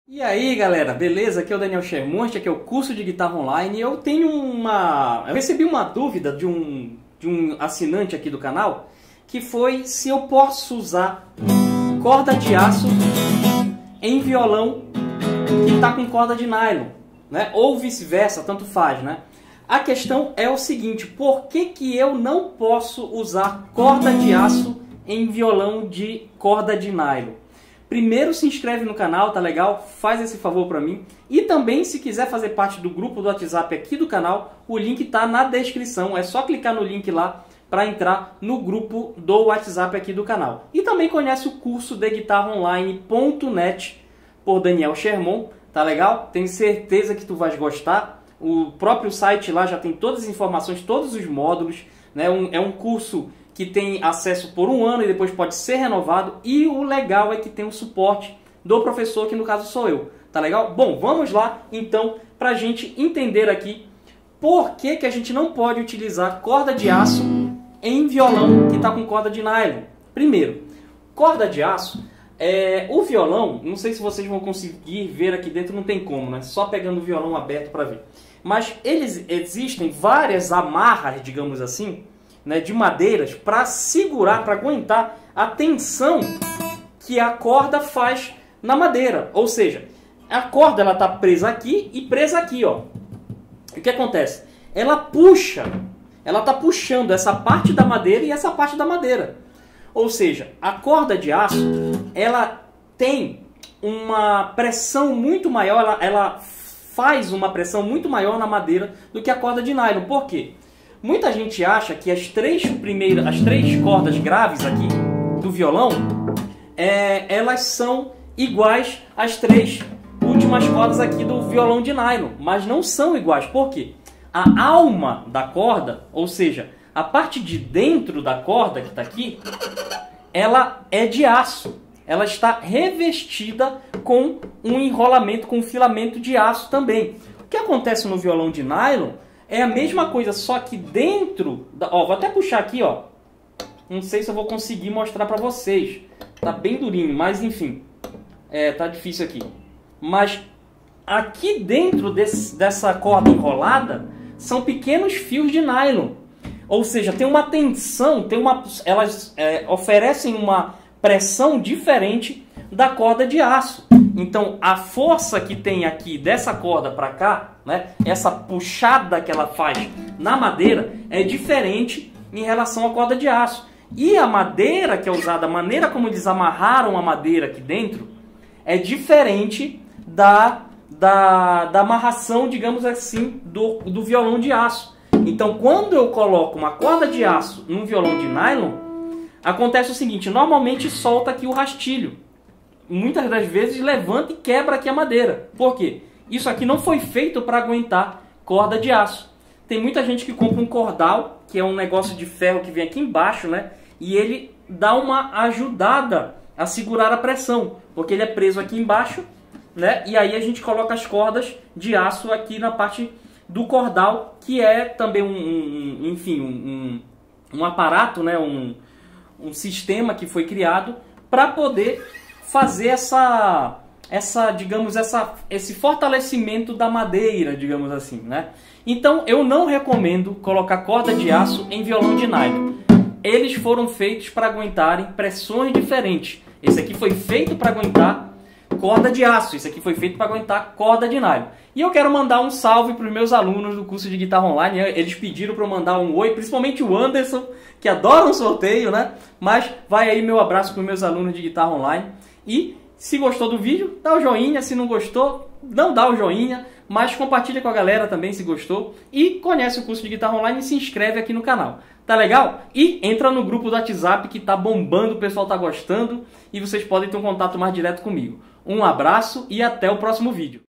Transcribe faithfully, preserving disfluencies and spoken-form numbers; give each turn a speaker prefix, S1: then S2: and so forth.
S1: E aí galera, beleza? Aqui é o Daniel Schermondt, aqui é o curso de guitarra online. Eu tenho uma... eu recebi uma dúvida de um, de um assinante aqui do canal, que foi se eu posso usar corda de aço em violão que está com corda de nylon, né? Ou vice-versa, tanto faz, né? A questão é o seguinte: por que que eu não posso usar corda de aço em violão de corda de nylon? Primeiro, se inscreve no canal, tá legal? Faz esse favor pra mim. E também, se quiser fazer parte do grupo do WhatsApp aqui do canal, o link tá na descrição. É só clicar no link lá para entrar no grupo do WhatsApp aqui do canal. E também conhece o curso de guitarra online ponto net por Daniel Schermondt, tá legal? Tenho certeza que tu vais gostar. O próprio site lá já tem todas as informações, todos os módulos, né? Um, é um curso que tem acesso por um ano e depois pode ser renovado. E o legal é que tem o suporte do professor, que no caso sou eu. Tá legal? Bom, vamos lá então para a gente entender aqui por que que a gente não pode utilizar corda de aço em violão que está com corda de nylon. Primeiro, corda de aço, é, o violão, não sei se vocês vão conseguir ver aqui dentro, não tem como, né? Só pegando o violão aberto para ver. Mas eles existem várias amarras, digamos assim, né, de madeiras para segurar, para aguentar a tensão que a corda faz na madeira. Ou seja, a corda ela está presa aqui e presa aqui, ó. O que acontece? Ela puxa, ela está puxando essa parte da madeira e essa parte da madeira. Ou seja, a corda de aço ela tem uma pressão muito maior, ela, ela faz uma pressão muito maior na madeira do que a corda de nylon. Por quê? Muita gente acha que as três primeiras, as três cordas graves aqui do violão, é, elas são iguais às três últimas cordas aqui do violão de nylon, mas não são iguais. Por quê? A alma da corda, ou seja, a parte de dentro da corda que está aqui, ela é de aço. Ela está revestida com um enrolamento, com um filamento de aço também. O que acontece no violão de nylon é a mesma coisa, só que dentro... Da, ó, vou até puxar aqui, ó. Não sei se eu vou conseguir mostrar para vocês. Tá bem durinho, mas enfim. É, tá difícil aqui. Mas aqui dentro desse, dessa corda enrolada são pequenos fios de nylon. Ou seja, tem uma tensão, tem uma, elas é, oferecem uma pressão diferente da corda de aço. Então, a força que tem aqui dessa corda para cá, né, essa puxada que ela faz na madeira, é diferente em relação à corda de aço. E a madeira que é usada, a maneira como eles amarraram a madeira aqui dentro, é diferente da, da, da amarração, digamos assim, do, do violão de aço. Então, quando eu coloco uma corda de aço num violão de nylon, acontece o seguinte: normalmente solta aqui o rastilho. Muitas das vezes levanta e quebra aqui a madeira. Por quê? Isso aqui não foi feito para aguentar corda de aço. Tem muita gente que compra um cordal, que é um negócio de ferro que vem aqui embaixo, né? E ele dá uma ajudada a segurar a pressão, porque ele é preso aqui embaixo, né? E aí a gente coloca as cordas de aço aqui na parte do cordal, que é também um, um enfim, um, um, um aparato, né? Um, um sistema que foi criado para poder fazer essa, essa, digamos, essa, esse fortalecimento da madeira, digamos assim, né? Então, eu não recomendo colocar corda de aço em violão de nylon. Eles foram feitos para aguentarem pressões diferentes. Esse aqui foi feito para aguentar corda de aço, esse aqui foi feito para aguentar corda de nylon. E eu quero mandar um salve para os meus alunos do curso de guitarra online. Eles pediram para eu mandar um oi, principalmente o Anderson, que adora um sorteio, né? Mas vai aí meu abraço para os meus alunos de guitarra online. E se gostou do vídeo, dá o joinha. Se não gostou, não dá o joinha, mas compartilha com a galera também se gostou. E conhece o curso de guitarra online e se inscreve aqui no canal. Tá legal? E entra no grupo do WhatsApp que tá bombando, o pessoal tá gostando. E vocês podem ter um contato mais direto comigo. Um abraço e até o próximo vídeo.